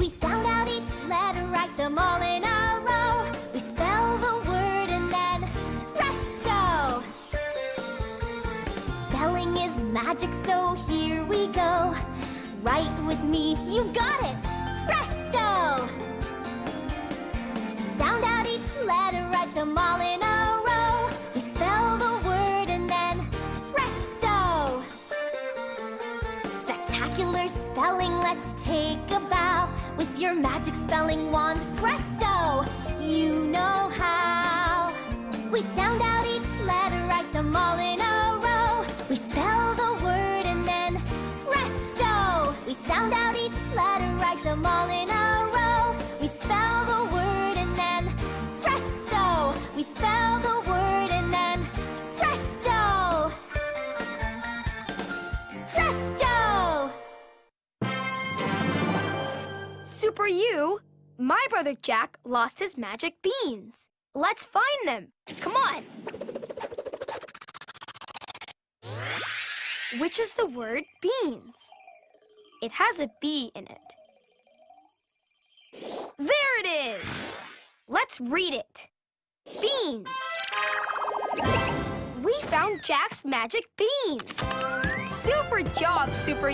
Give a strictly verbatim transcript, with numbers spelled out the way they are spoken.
We sound out each letter, write them all in a row. We spell the word and then presto! Spelling is magic, so here we go. Write with me, you got it! Presto! Sound out each letter, write them all in a row. We spell the word and then presto! Spectacular spelling, let's take a bow. With your magic spelling wand, presto! You know how. We sound out each letter, write them all in a row. We spell the word and then presto! We sound out each letter, write them all in a row. We spell the word and then presto! We spell the word and then presto! Presto! Super U, my brother Jack lost his magic beans. Let's find them. Come on. Which is the word beans? It has a B in it. There it is! Let's read it. Beans. We found Jack's magic beans. Super job, Super